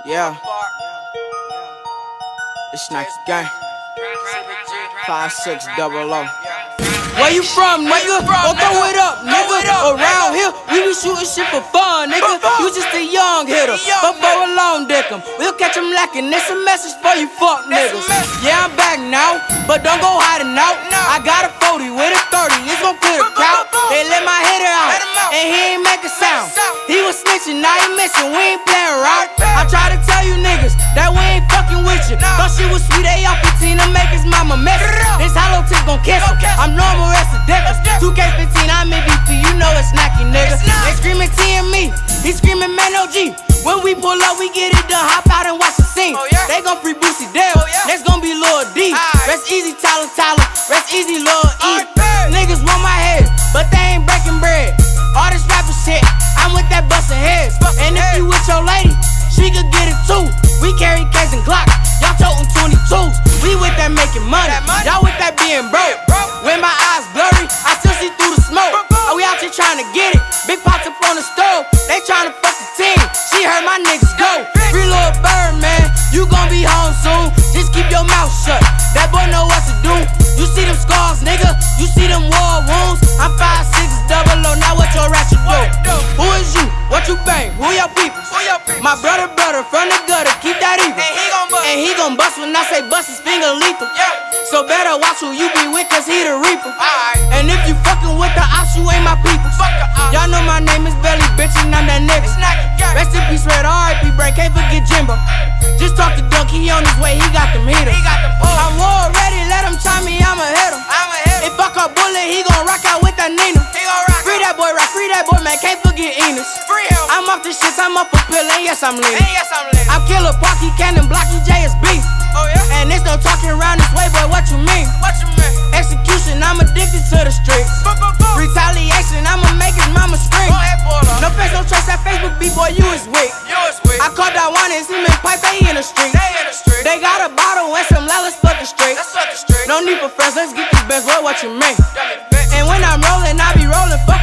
Yeah. It's Nike gang. 5600. Where you from, nigga? Go throw it up, nigga. Around here, we be shooting shit for fun, nigga. You just a young hitter, but for a long dick 'em. We'll catch 'em lacking. It's a message for you fuck niggas. Yeah, I'm back now, but don't go hiding out. I got a 40 with a 30, it's gon' clear the crowd. They let my hitter out, and he ain't make a sound. He was snitching, now he missing, we ain't playing around. I try to tell you niggas that we ain't fucking with you. Thought she was sweet, they off 15 to make his mama mess. This hollow tip gon' kiss him. I'm normal, rest of difference. 2K15, I'm MVP, you know it's Nike, nigga. They screaming T and me, he screaming man OG. When we pull up, we get it done, hop out and watch the scene. They gon' free Boosie Dale, next gon' be Lil D. Rest easy, Tyler, rest easy, Lil E. Niggas want my head, but they ain't breaking bread. All this rapper shit, I'm with that bustin' heads. And if you with your lady, she could get it too. We carry K's and Glock, y'all totin' 22s. We with that making money, y'all with that being broke. When my eyes blurry, I still see through the smoke. We out here trying to get it, big pots up on the stove. They trying to fuck the team, she heard my niggas go. Free Lil Bird, man, you gon' be home soon. Just keep your mouth shut, that boy know what to do. You see them scars, nigga, you see them war wounds. I'm 5600, now what your ratchet do? Who is you? What you bang? Who your people? My brother from the gutter, keep that evil. And he gon' bust when I say bust, his finger lethal. So better watch who you be with, cause he the reaper. And if you fucking with the ops, you ain't my people. Y'all know my name is Belly, bitch, and I'm that nigga. Rest in peace, Red, R.I.P. Brain, can't forget Jimbo. Just talk to Dunk, he on his way, he got them hitters. I'm war ready, let him try me, I'ma hit him. If I call Bullet, he gon' rock out with that Nina. Free that boy, right, free that boy, man, can't forget Enos. I'm off this shit, I'm up a pill, and yes, I'm leaning. I'm Killer Parky, Cannon, Blocky, JSB. And there's no talking around this way, boy, what you mean? Execution, I'm addicted to the streets. Retaliation, I'ma make his mama scream. No face, no trace, that Facebook beat, boy, you is weak. I caught that one and him and pipe, they in the street. They got a bottle and some loud, let's fuck the street. No need for friends, let's get these bands, boy, what you mean? And when I'm rolling, I be rolling for